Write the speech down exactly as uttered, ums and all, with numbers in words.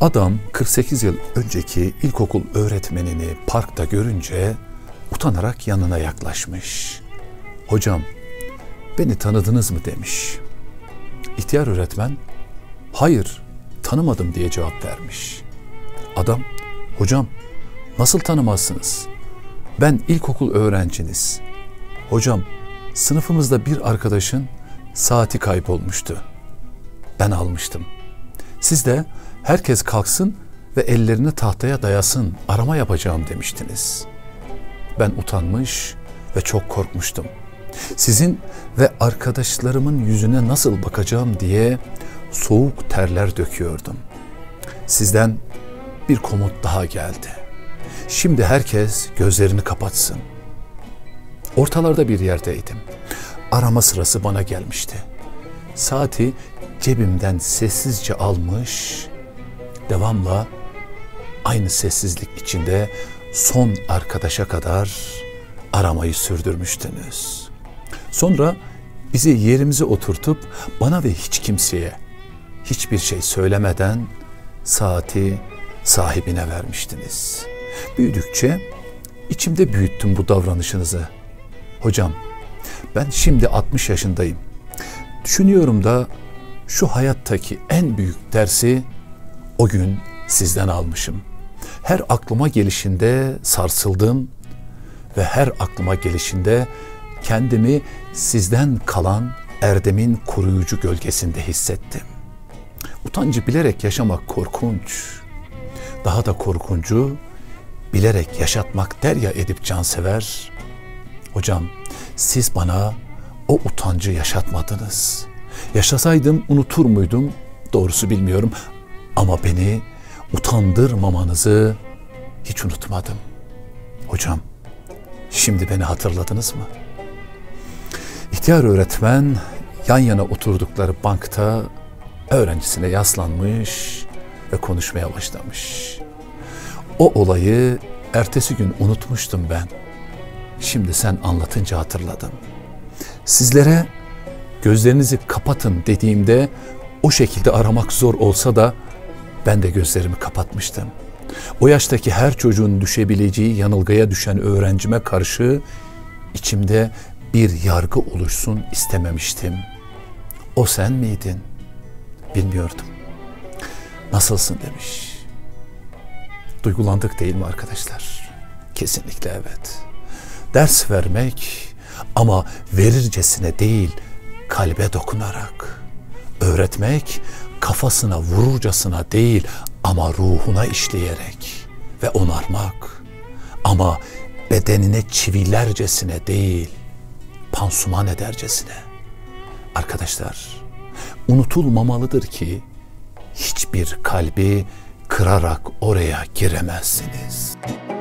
Adam kırk sekiz yıl önceki ilkokul öğretmenini parkta görünce utanarak yanına yaklaşmış. "Hocam, beni tanıdınız mı?" demiş. İhtiyar öğretmen, "Hayır, tanımadım" diye cevap vermiş. Adam, "Hocam, nasıl tanımazsınız? Ben ilkokul öğrenciniz. Hocam, sınıfımızda bir arkadaşın saati kaybolmuştu. Ben almıştım. Siz de herkes kalksın ve ellerini tahtaya dayasın, arama yapacağım demiştiniz. Ben utanmış ve çok korkmuştum. Sizin ve arkadaşlarımın yüzüne nasıl bakacağım diye soğuk terler döküyordum. Sizden bir komut daha geldi. Şimdi herkes gözlerini kapatsın. Ortalarda bir yerdeydim. Arama sırası bana gelmişti. Saati cebimden sessizce almış, devamla aynı sessizlik içinde son arkadaşa kadar aramayı sürdürmüştünüz. Sonra bizi yerimize oturtup bana ve hiç kimseye hiçbir şey söylemeden saati sahibine vermiştiniz. Büyüdükçe içimde büyüttüm bu davranışınızı. Hocam, ben şimdi altmış yaşındayım. Düşünüyorum da şu hayattaki en büyük dersi o gün sizden almışım. Her aklıma gelişinde sarsıldım ve her aklıma gelişinde kendimi sizden kalan erdemin koruyucu gölgesinde hissettim. Utancı bilerek yaşamak korkunç. Daha da korkuncu bilerek yaşatmak der ya Edip Cansever. Hocam, siz bana o utancı yaşatmadınız. Yaşasaydım unutur muydum? Doğrusu bilmiyorum. Ama beni utandırmamanızı hiç unutmadım. Hocam, şimdi beni hatırladınız mı? İhtiyar öğretmen yan yana oturdukları bankta öğrencisine yaslanmış ve konuşmaya başlamış. O olayı ertesi gün unutmuştum ben. Şimdi sen anlatınca hatırladım. Sizlere gözlerinizi kapatın dediğimde o şekilde aramak zor olsa da ben de gözlerimi kapatmıştım. O yaştaki her çocuğun düşebileceği yanılgıya düşen öğrencime karşı içimde bir yargı oluşsun istememiştim. O sen miydin? Bilmiyordum. Nasılsın demiş. Duygulandık değil mi arkadaşlar? Kesinlikle evet. Ders vermek ama verircesine değil, kalbe dokunarak. Öğretmek kafasına vururcasına değil ama ruhuna işleyerek ve onarmak. Ama bedenine çivilercesine değil, pansuman edercesine. Arkadaşlar, unutulmamalıdır ki hiçbir kalbi kırarak oraya giremezsiniz.